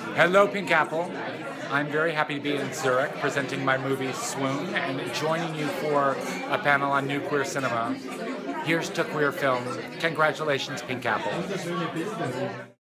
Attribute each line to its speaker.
Speaker 1: Hello, Pink Apple. I'm very happy to be in Zurich presenting my movie Swoon and joining you for a panel on new queer cinema. Here's to queer film. Congratulations, Pink Apple.